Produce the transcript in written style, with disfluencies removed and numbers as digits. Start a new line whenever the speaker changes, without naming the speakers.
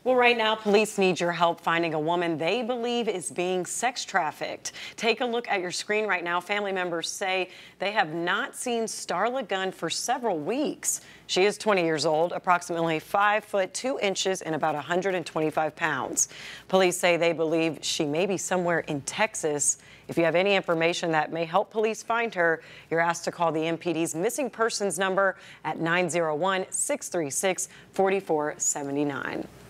Well, right now, police need your help finding a woman they believe is being sex trafficked. Take a look at your screen right now. Family members say they have not seen Starla Gunn for several weeks. She is 20 years old, approximately 5 foot 2 inches and about 125 pounds. Police say they believe she may be somewhere in Texas. If you have any information that may help police find her, you're asked to call the MPD's missing persons number at 901-636-4479.